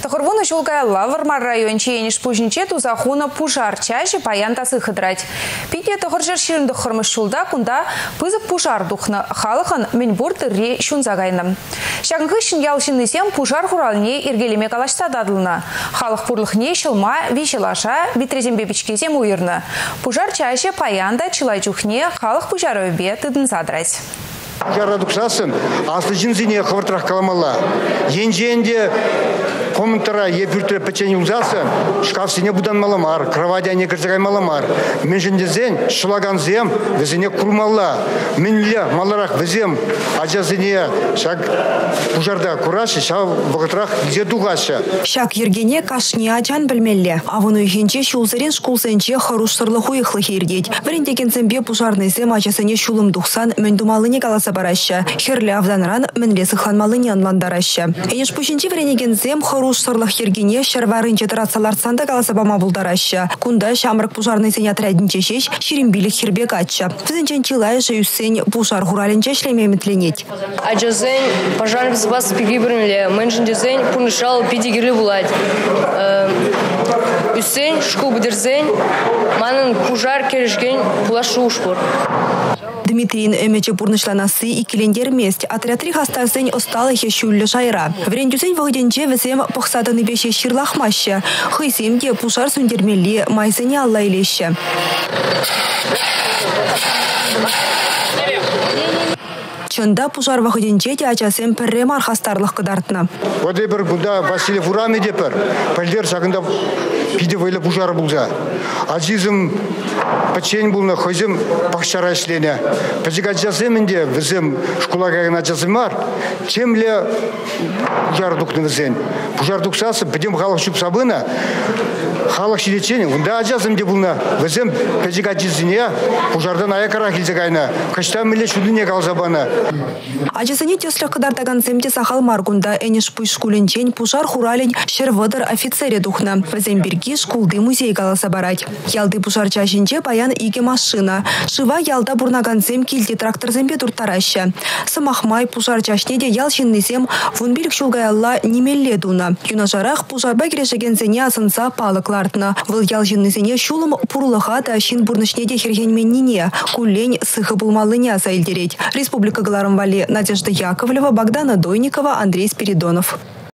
Тахырвуны жолгая Лавармар район чейнеш пужинче тузахуна пужар чаще паянтасы хыдрать. Питне тахыржар ширинды хырмыш жолда кунда пызык пужар духны халыхын менбур тырре шунзагайным. Шагынхышын ялшыннысем пужар хуралне иргелеме калашса дадылны. Халық пурлыхне шылма вишелаша битрезембе бичкезем уйырны. Пужар чаще паянда чылайчухне халық пужар өбе тыдын задрайс. Жарадуксасын, аслы жинзине хвартрах каламала. Енженде комментара епюртре печенье узасы, шкаф сине будан маламар, кровати ане кырзагай маламар. Мен жендезен, шлаган зем, везене курмалла. Менле маларах везем, аджазене, шаг пужарда кураши, шаг богатрах где дугаша. Шаг ергене кашне аджан білмелле. Авыну ихенче шулзарен шкулсенче харуштырлы хуйықлы хердеть. Варентекен зембе пужарный зем аджасене шулым духсан, мен думалыне каласа бараща. Херле авданран менле сыхланмалыне анландараща. Энеш пушинче варенеген зем харуштырлых ергене шарварынче тарацаларцанда каласа бама булдараща. Кунда шамрак пужарный зен отрядинче шеш, ширимбилик хербек атча. Взенчен чилай жеюссен пужар хуралинче шлемеметленеть. Аджазен пожар безопасности пигибрмеле, менжендезен пунышал пидигири булать. Үсен шкубдерзен манын пужар керешкен пулашу ушпор. Дмитрийн эмече пурнышланасы икилендер мест. Отрядри хастарзен осталых ещуллы шайра. Врендюзен вогденче везем похсаданы беше ширлахмаще. Хыйсемге пушар сундермели майзене алла илеще. Чында пужар вахыденче те ачасем перремар хастарлых кыдартны. Вот бір бұнда Василий Фурами депер, пәлдер сағында пиде вайлы пужар бұлза. Азизым пачень бұлны хойзым пақшара ішлене. Пәзік ачасемінде візім шкулагайын ачасымар, чемле пужар дұқны візен. Пужар дұқсасы бідем халық шүп сабына, халық шилечені. Онда ачасымде бұлны візім пәзік ачасыне пужардан аякара келзегайны. Каштан міле шүдіне қалзабаны. Ачасыне теслях кыдартаган земте сахал маргунда энеш пуй шкуленчень пужар хуралень шервыдыр офицере духна. Візем бірге шкулды музей каласа барать. Ялды пужар чашинче паян иге машина. Шыва ялда бурнаган зем килди трактор зембе туртараща. Самахмай пужар чашнеде ялшинный зем вунбилік шулгаялла немелле дуна. Юнажарах пужарба керешеген зене асынса палыклартна. Выл ялшинный зене шулым пурлыха да шин бурнышнеде хергенменнине. Кулень сыхы булмалыня заилдереть. Республика Галарымвали, Надежда Яковлева, Богдана Дойникова, Андрей Спиридонов.